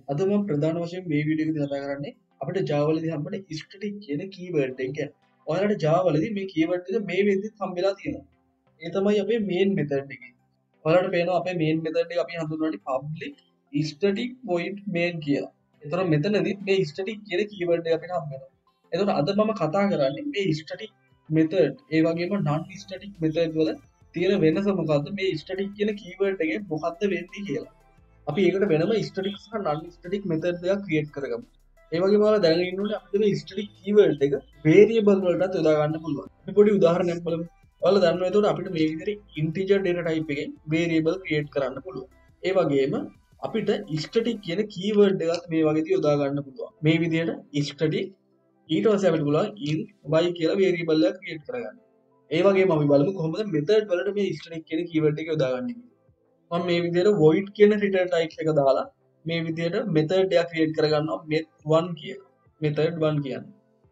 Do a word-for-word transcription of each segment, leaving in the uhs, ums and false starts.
අද මම ප්‍රධාන වශයෙන් මේ වීඩියෝ එකේදී කතා කරන්නේ අපිට Java වලදී හම්බෙන static කියන keyword එක ගැන. ඔයාලට Java වලදී මේ keyword එක මේ වෙද්දිත් හම්බෙලා තියෙනවා. ඒ තමයි අපේ main method එකේ. ඔයාලට පේනවා අපේ main method එක අපි හඳුන්වන්නේ public static void main කියලා. එතකොට මෙතනදී මේ static කියන keyword එක අපිට හම්බෙනවා. එතකොට අද මම කතා කරන්නේ මේ static method ඒ වගේම non static method වල තියෙන වෙනස මොකද්ද? මේ static කියන keyword එකේ මොකද්ද වෙන්නේ කියලා. අපි ඒකට වෙනම static සහ non static method දෙකක් create කරගමු. ඒ වගේම ඔයාලා දැනගෙන ඉන්න ඕනේ අපිට මේ static keyword එක variable වලටත් යොදා ගන්න පුළුවන්. අපි පොඩි උදාහරණයක් බලමු. ඔයාලා දන්නවා එතකොට අපිට මේ විදිහට integer data type එකෙන් variable create කරන්න පුළුවන්. ඒ වගේම අපිට static කියන keyword එකත් මේ වගේදී යොදා ගන්න පුළුවන්. මේ විදිහට static ඊට පස්සේ අපිට පුළුවන් int y කියලා variable එකක් create කරගන්න. ඒ වගේම අපි බලමු කොහොමද method වලට මේ static කියන keyword එක යොදාගන්නේ කියලා. මම මේ විදිහට void කියන return type එක දාලා මේ විදිහට method එකක් create කරගන්නවා met one කියලා. method one කියන්නේ.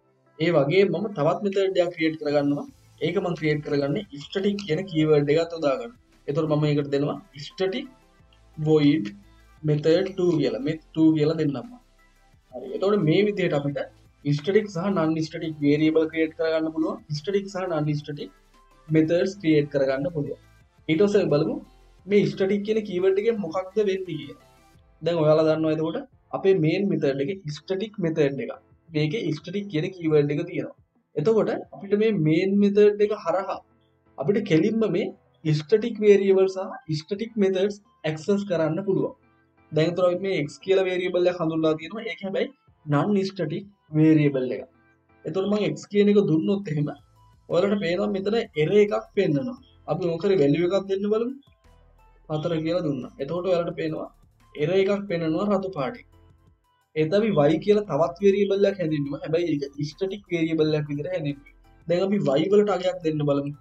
ඒ වගේම මම තවත් method එකක් create කරගන්නවා. ඒක මම create කරගන්නේ static කියන keyword එකත් යොදාගන්න. එතකොට මම මේකට දෙනවා static void method two කියලා. met two කියලා දෙන්නම්. හරි. එතකොට මේ විදිහට අපිට static සහ non static variable create කරගන්න පුළුවන්. static සහ non static methods create කරගන්න පුළුවන්. ඊට පස්සේ බලමු මේ static කියන keyword එකෙන් මොකක්ද වෙන්නේ කියලා. දැන් ඔයාලා දන්නවා එතකොට අපේ main method එකේ static method එක. මේකේ static කියන keyword එක තියෙනවා. එතකොට අපිට මේ main method එක හරහා අපිට කෙලින්ම මේ static variable සහ static methods access කරන්න පුළුවන්. දැන් උතර අපි මේ x කියලා variable එකක් හඳුන්වලා තියෙනවා. ඒක හැබැයි non static variable එක. එතකොට මම x කියන එක දුන්නොත් එහෙම ඔයාලට පේනවා මෙතන error එකක් පෙන්නනවා. අපි මොකද value එකක් දෙන්න බලමු. හතර කියලා දුන්නා. එතකොට ඔයාලට පේනවා error එකක් පෙන්නනවා රතු පාටින්. ඒත් අපි y කියලා තවත් variable එකක් හැඳින්වුවා. හැබැයි ඒක static variable එකක් විදිහට හැඳින්වුවා. දැන් අපි y වලට අගයක් දෙන්න බලමු.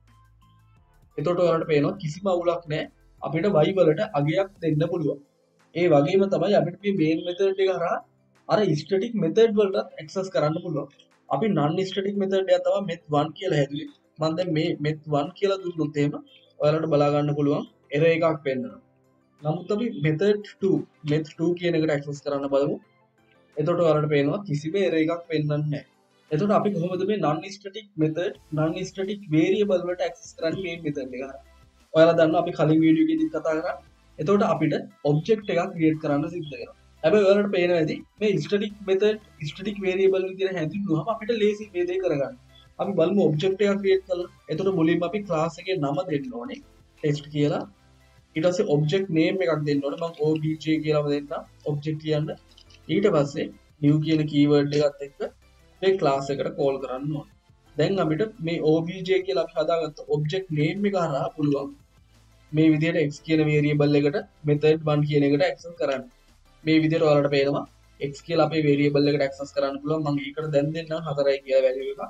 එතකොට ඔයාලට පේනවා කිසිම අවුලක් නැහැ. අපිට y වලට අගයක් දෙන්න පුළුවන්. ඒ වගේම තමයි අපිට මේ main method එක හරහා අර static method වලට access කරන්න පුළුවන්. අපි non static method එක තමයි met one කියලා හැදුවේ. මම දැන් මේ met one කියලා දුන්නොත් එහෙම ඔයාලට බලා ගන්න පුළුවන් error එකක් පෙන්නනවා. නමුත් අපි method two met two කියන එකට access කරන්න බලමු. එතකොට ඔයාලට පේනවා කිසිම error එකක් පෙන්වන්නේ නැහැ. එතකොට අපි කොහොමද මේ non static method non static variable වලට access කරන්නේ මේ method එක හරහා. ඔයාලා දන්නවා අපි කලින් වීඩියෝ එකේදී කතා කරා. එතකොට අපිට object එකක් create කරන්න සිද්ධ වෙනවා. හැබැයි ඔයාලට පේනවා ඇති මේ static method static variable විදිහට හැඳින්වුවාම අපිට ලේසි මේ දේ කරගන්න. අපි බලමු object එකක් create කරලා. එතකොට මුලින්ම අපි class එකේ නම දෙන්න ඕනේ. test කියලා. ඊට පස්සේ object name එකක් දෙන්න ඕනේ. මම obj කියලාම දෙන්න. object කියන්න. ඊට පස්සේ new කියන keyword එකත් එක්ක මේ class එකට call කරන්න ඕනේ. දැන් අපිට මේ obj කියලා අපි හදාගත්ත object name එක හරහා පුළුවන් මේ විදිහට x කියන variable එකට method one කියන එකට access කරන්න. මේ විදිහට ඔයාලට පේනවා x කියලා අපේ variable එකට access කරන්න පුළුවන්. මම ඒකට දැන් දෙන්නම් හතරයි කියලා value එක.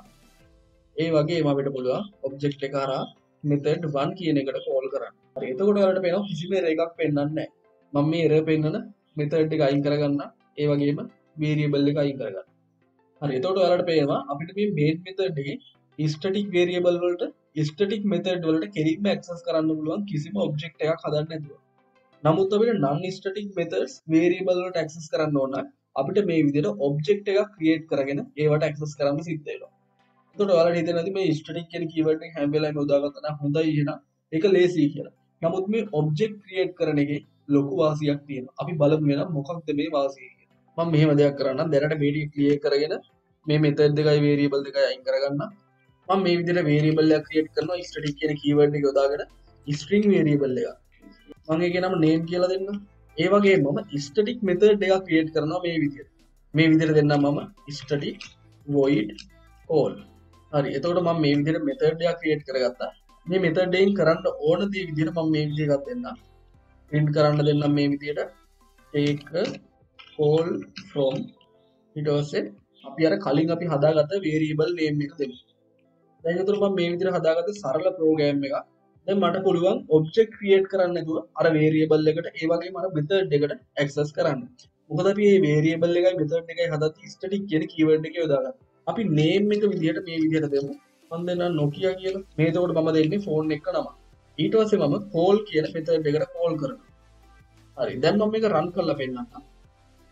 ඒ වගේම අපිට පුළුවන් object එක හරහා method one කියන එකට call කරන්න. හරි. එතකොට ඔයාලට පේනවා කිසිම error එකක් පෙන්වන්නේ නැහැ. මම මේ error පෙන්වන method එක අයින් කරගන්න. ඒ වගේම variable එක අයින් කරගන්න. හරි. එතකොට ඔයාලට පේනවා අපිට මේ main method එකේ static variable වලට static method වලට කෙලින්ම access කරන්න පුළුවන් කිසිම object එකක් හදන්න නැතුව. නමුත් අපිට non static methods variable වලට access කරන්න ඕන නම් අපිට මේ විදිහට object එකක් create කරගෙන ඒවට access කරන්න සිද්ධ වෙනවා. එතකොට ඔයාලට හිතෙනවද මේ static කියන keyword එක හැම වෙලාවෙම යොදාගත්තා නම් හොඳයි එහෙනම් ඒක ලේසි කියලා. නමුත් මේ object create කරන එකේ ලොකු වාසියක් තියෙනවා. අපි බලමු එහෙනම් මොකක්ද මේ වාසිය කියලා. මම මෙහෙම දෙයක් කරන්නම්. දැනට video clear කරගෙන මේ method දෙකයි variable දෙකයි අයින් කරගන්න. මම මේ විදිහට variable එකක් create කරනවා static කියන keyword එක යොදාගෙන string variable එකක්. මම ඒකේ නම name කියලා දෙන්නම්. ඒ වගේම මම static method එකක් create කරනවා මේ විදිහට. මේ විදිහට දෙන්නම් මම static void all. හරි. එතකොට මම මේ විදිහට method එකක් create කරගත්තා. මේ method එකෙන් කරන්න ඕන දේ විදිහට මම මේ විදිහට එකක් දෙන්නම්. print කරන්න දෙන්නම් මේ විදිහට take call from ඊට පස්සේ අපි අර කලින් අපි හදාගත්ත variable name එක දෙමු. දැන් ඒතර මම මේ විදිහට හදාගත්ත සරල program එකක්. දැන් මට පුළුවන් object create කරන්න නැතුව අර variable එකට ඒ වගේම අර method එකට access කරන්න. මොකද අපි මේ variable එකයි method එකයි හදද්දී static කියන keyword එක යොදාගත්තා. අපි name එක විදිහට මේ විදිහට දෙමු. මම දෙන්නම් Nokia කියලා. මේ එතකොට මම දෙන්නේ phone එක නම. ඊට පස්සේ මම call කියන method එකට call කරනවා. හරි. දැන් මම මේක run කරලා පෙන්නන්නම්.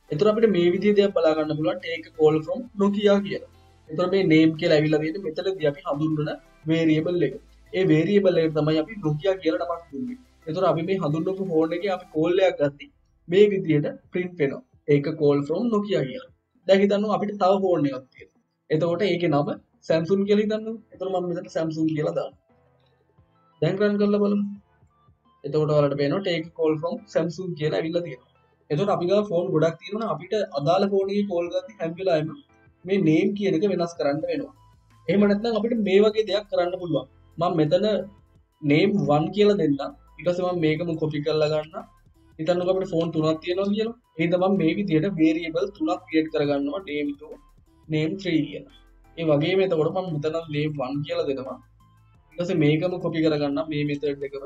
එතකොට අපිට මේ විදිහේ දෙයක් බලා ගන්න පුළුවන් take a call from Nokia කියලා. එතකොට මේ name කියලා ඇවිල්ලා තියෙන්නේ මෙතනදී අපි හඳුන්වන variable එක. ඒ variable එකට තමයි අපි Nokia කියලා නමක් දුන්නේ. එතකොට අපි මේ හඳුන්වපු phone එකේ අපි call එකක් ගත්තී මේ විදිහට print වෙනවා. take a call from Nokia කියලා. දැන් හිතන්න අපිට තව phone එකක් තියෙනවා. එතකොට ඒකේ නම Samsung කියලා හිතන්න. එතකොට මම මෙතන Samsung කියලා දානවා. දැන් run කරලා බලමු. එතකොට ඔයාලට පේනවා take a call from Samsung කියලා ඇවිල්ලා තියෙනවා. එතකොට අපි ගාව ෆෝන් ගොඩක් තියෙනවා අපිට අදාළ ෆෝන් එකේ කෝල් ගත්තී හැම වෙලාවෙම මේ name කියන එක වෙනස් කරන්න වෙනවා. එහෙම නැත්නම් අපිට මේ වගේ දෙයක් කරන්න පුළුවන්. මම මෙතන name one කියලා දෙන්නම්. ඊට පස්සේ මම මේකම copy කරලා ගන්නම්. හිතන්නකෝ අපිට ෆෝන් තුනක් තියෙනවා කියලා. එහෙනම් මම මේ විදිහට variable තුනක් create කරගන්නවා name two name three කියලා. ඒ වගේම එතකොට මම මෙතන name one කියලා දෙනවා. ඊට පස්සේ මේකම copy කරගන්නම් මේ method එකම.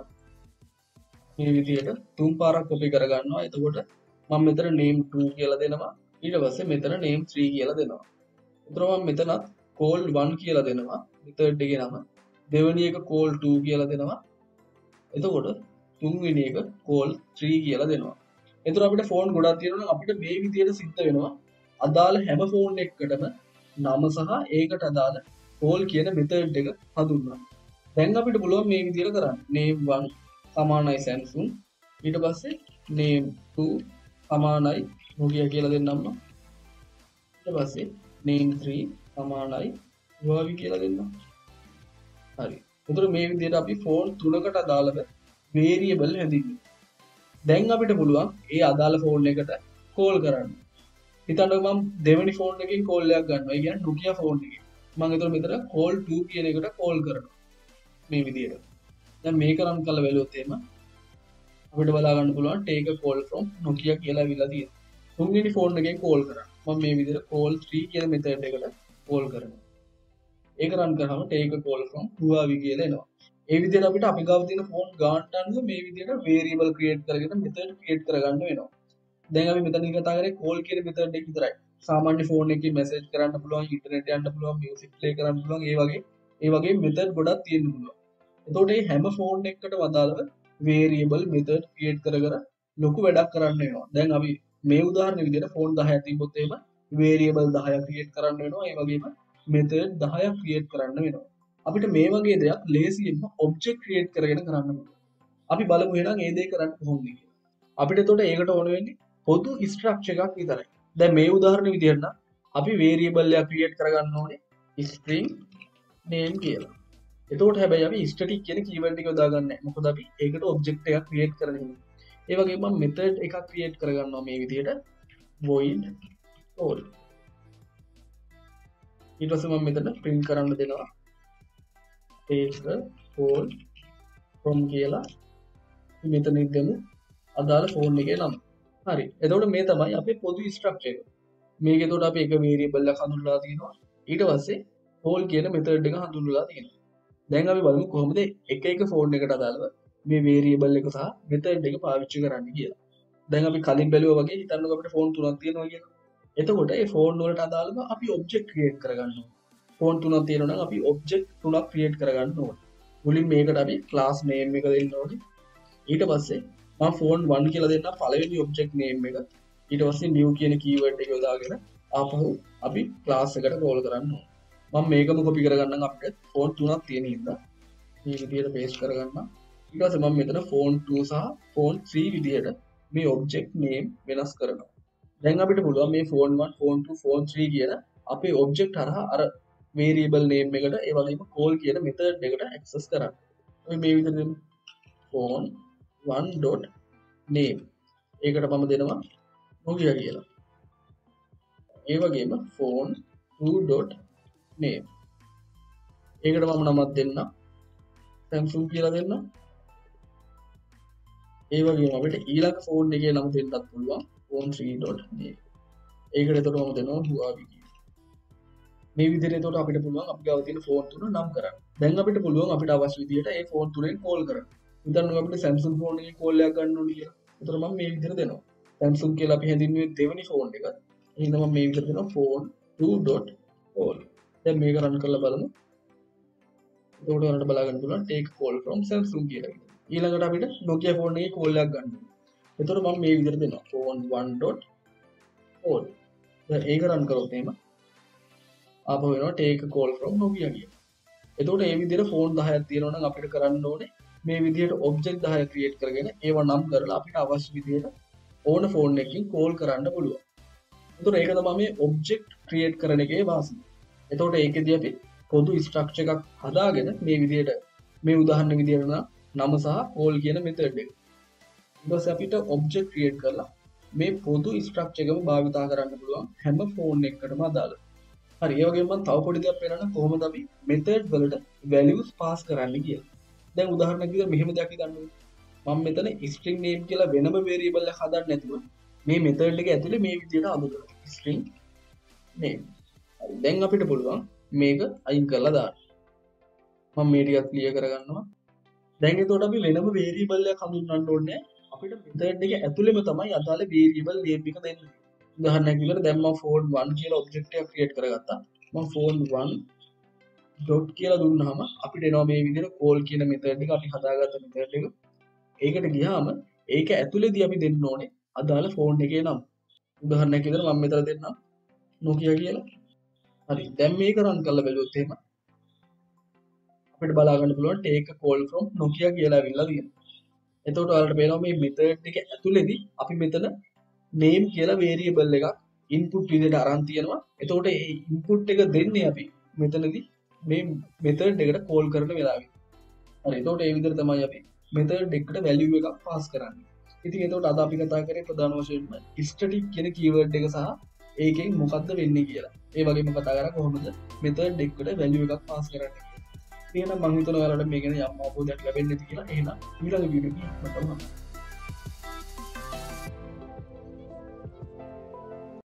මේ විදිහට තුන් පාරක් copy කරගන්නවා. එතකොට මම මෙතන name two කියලා දෙනවා. ඊට පස්සේ මෙතන name three කියලා දෙනවා. එතකොට මම මෙතනත් call one කියලා දෙනවා. method එකේ නම. දෙවෙනි එක call two කියලා දෙනවා. එතකොට තුන්වෙනි එක call three කියලා දෙනවා. එතකොට අපිට ෆෝන් ගොඩක් තියෙනවා නම් අපිට මේ විදිහට සිද්ධ වෙනවා. අදාළ හැම ෆෝන් එකකටම නම සහ ඒකට අදාළ call කියන method එක හඳුන්වන්න. දැන් අපිට පුළුවන් මේ විදිහට කරන්න. name one සමානයි Samsung. ඊට පස්සේ name two සමානයි Nokia කියලා දෙන්නම්. ඊට පස්සේ name three සමානයි Huawei කියලා දෙන්නම්. හරි. එතකොට මේ විදිහට අපි ෆෝන් තුනකට අදාළව variable හැදින්වුවා. දැන් අපිට පුළුවන් ඒ අදාළ ෆෝන් එකට කෝල් කරන්න. හිතන්නකෝ මම දෙවෙනි ෆෝන් එකකින් කෝල් එකක් ගන්නවා. ඒ කියන්නේ Nokia ෆෝන් එකකින්. මම එතකොට මෙතන call two කියන එකට කෝල් කරනවා. මේ විදිහට. දැන් මේක රන් කරලා බැලුවොත් එහෙම අපිට බලා ගන්න පුළුවන් take a call from Nokia කියලා අවිලා තියෙනවා. තුන්වෙනි ෆෝන් එකෙන් කෝල් කරා. මම මේ විදිහට call three කියන method එකට කෝල් කරනවා. ඒක රන් කරාම take a call from Huawei කියලා එනවා. ඒ විදිහට අපිට අපි ගාව තියෙන ෆෝන් ගානට අනුව මේ විදිහට variable create කරගෙන method create කරගන්න වෙනවා. දැන් අපි මෙතන කතා කරේ call කියන method එක විතරයි. සාමාන්‍ය ෆෝන් එකකින් message කරන්න පුළුවන්, internet යන්න පුළුවන්, music play කරන්න පුළුවන්, ඒ වගේ ඒ වගේ method ගොඩක් තියෙන්න පුළුවන්. එතකොට මේ හැම ෆෝන් එකකටම අදාළව variable method create කර කර ලොකු වැඩක් කරන්න වෙනවා. දැන් අපි මේ උදාහරණ විදිහට ෆෝන් දහයක් තිබ්බොත් එහෙම variable දහයක් create කරන්න වෙනවා. ඒ වගේම method දහයක් create කරන්න වෙනවා. අපිට මේ වගේ දෙයක් ලේසියෙන්ම object create කරගෙන කරන්න පුළුවන්. අපි බලමු එහෙනම් මේ දේ කරන්න කොහොමද කියලා. අපිට එතකොට ඒකට ඕන වෙන්නේ පොදු structure එකක් විතරයි. දැන් මේ උදාහරණ විදිහට නම් අපි variable එකක් create කරගන්න ඕනේ string name කියලා. එතකොට හැබැයි අපි static කියන keyword එක යොදා ගන්න නැහැ. මොකද අපි ඒකට object එකක් create කරගෙන ඉන්නේ. ඒ වගේම මම method එකක් create කරගන්නවා මේ විදිහට void call. ඊට පස්සේ මම මෙතන print කරන්න දෙනවා take a call from කියලා. මෙතන ඉදමු අදාළ ෆෝන් එකේ නම. හරි. එතකොට මේ තමයි අපේ පොදු structure එක. මේක එතකොට අපි එක variable එකක් හඳුන්වලා තියෙනවා. ඊට පස්සේ call කියන method එක හඳුන්වලා තියෙනවා. දැන් අපි බලමු කොහොමද එක එක ෆෝන් එකට අදාළව මේ variable එක සහ method එක පාවිච්චි කරන්න කියලා. දැන් අපි කලින් බැලුවා වගේ හිතන්නකෝ අපිට ෆෝන් තුනක් තියෙනවා කියලා. එතකොට මේ ෆෝන් වලට අදාළව අපි object create කරගන්න ඕනේ. ෆෝන් තුනක් තියෙනවා නම් අපි object තුනක් create කරගන්න ඕනේ. මුලින් මේකට අපි class name එක දෙන්න ඕනේ. ඊට පස්සේ මම phone one කියලා දෙන්නම් පළවෙනි object name එක. ඊට පස්සේ new කියන keyword එක යොදාගෙන ආපහු අපි class එකට call කරන්න ඕනේ. මම මේකම copy කරගන්නම් අපිට phone තුනක් තියෙන හින්දා මේ විදිහට paste කරගන්නම්. ඊට පස්සේ මම මෙතන phone two සහ phone three විදිහට මේ object name වෙනස් කරනවා. දැන් අපිට පුළුවන් මේ phone one phone two phone three කියන අපේ object හරහා අර variable name එකට ඒ වගේම call කියන method එකට access කරන්න. අපි මේ විදිහට phone one dot name ඒකට මම දෙනවා Nokia කියලා. ඒ වගේම phone two dot name ඒකට මම නමක් දෙන්නම් Samsung කියලා දෙන්නම්. ඒ වගේම අපිට ඊළඟ phone එකේ නම දෙන්නත් පුළුවන් phone three dot name ඒකට එතකොට මම දෙනවා Huawei කියලා. මේ විදිහට එතකොට අපිට පුළුවන් අපි ගාව තියෙන ෆෝන් තුන නම් කරන්න. දැන් අපිට පුළුවන් අපිට අවශ්‍ය විදිහට ඒ ෆෝන් තුනෙන් කෝල් කරන්න. හිතන්නකෝ අපිට Samsung ෆෝන් එකේ කෝල් එකක් ගන්න ඕනේ කියලා. එතකොට මම මේ විදිහට දෙනවා. Samsung කියලා අපි හැඳින්වුවේ දෙවෙනි ෆෝන් එක. එහෙනම් මම මේ විදිහට දෙනවා phone two dot call. දැන් මේක රන් කරලා බලමු. එතකොට ඔයාලට බලා ගන්න පුළුවන් take call from Samsung කියලා. ඊළඟට අපිට Nokia ෆෝන් එකේ කෝල් එකක් ගන්න ඕනේ. එතකොට මම මේ විදිහට දෙනවා phone one dot කෝල්. දැන් ඒක රන් කරොත් එහෙම ආපහු වෙනවා take a call from Nokia කියලා. එතකොට මේ විදිහට ෆෝන් දහයක් තියෙනවා නම් අපිට කරන්න ඕනේ මේ විදිහට ඔබ්ජෙක්ට් දහය ක්‍රියේට් කරගෙන ඒවා නම් කරලා අපිට අවශ්‍ය විදිහට ඕන ෆෝන් එකකින් කෝල් කරන්න පුළුවන්. එතකොට ඒක තමයි මේ ඔබ්ජෙක්ට් ක්‍රියේට් කරන එකේ වාසිය. එතකොට ඒකෙදී අපි පොදු ස්ට්‍රක්චර් එකක් හදාගෙන මේ විදිහට මේ උදාහරණ විදිහට නම සහ කෝල් කියන මෙතඩ් එක. ඊට පස්සේ අපිට ඔබ්ජෙක්ට් ක්‍රියේට් කරලා මේ පොදු ස්ට්‍රක්චර් එකම භාවිතා කරන්න පුළුවන් හැම ෆෝන් එකකටම අදාළ. හරි ඒ වගේම මම තව පොඩි දෙයක් පෙන්නන්න කොහොමද අපි මෙතඩ් වලට values pass කරන්නේ කියලා. දැන් උදාහරණයක් විදිහට මෙහෙම දෙයක් හිතන්න. මම මෙතන string name කියලා වෙනම variable එකක් හදන්න නැතුව මේ මෙතඩ් එක ඇතුලේ මේ විදිහට අඳුරනවා. string name. හරි දැන් අපිට පුළුවන් මේක අයින් කරලා දාන්න. මම මේ ටිකක් ක්ලියර් කරගන්නවා. දැන් එතකොට අපි වෙනම variable එකක් හඳුන්වන්න ඕනේ. අපිට මෙතඩ් එක ඇතුලේම තමයි අදාළ variable name එක දෙන්නේ. උදාහරණයක් විදිහට දැන් මම phone one කියලා object එකක් create කරගත්තා. මම phone one dot කියලා දුන්නාම අපිට එනවා මේ විදිහට call කියන method එක අපි හදාගත්ත method එක. ඒකට ගියාම ඒක ඇතුලේදී අපි දෙන්න ඕනේ අදාළ phone එකේ නම. උදාහරණයක් විදිහට මම මෙතන දෙන්නම් Nokia කියලා. හරි. දැන් මේක run කරලා බලුවොත් එහෙම අපිට බලා ගන්න පුළුවන් take a call from Nokia කියලා අවිල්ලා තියෙනවා. එතකොට ඔයාලට පේනවා මේ method එක ඇතුලේදී අපි මෙතන name කියලා variable එකක් input විදිහට අරන් තියෙනවා. එතකොට මේ input එක දෙන්නේ අපි මෙතනදී මේ method එකට call කරන වෙලාවෙ. හරි. එතකොට මේ විදිහට තමයි අපි method එකට value එකක් pass කරන්නේ. ඉතින් එතකොට අද අපි කතා කරේ ප්‍රධාන වශයෙන්ම static කියන keyword එක සහ ඒකෙන් මොකද්ද වෙන්නේ කියලා. ඒ වගේම කතා කරා කොහොමද method එකට value එකක් pass කරන්නේ. එහෙනම් මම හිතනවා ඔයාලට මේක ගැන යම් අවබෝධයක් ලැබෙන්නේ නැති කියලා. එහෙනම් ඊළඟ වීඩියෝ එකේ මම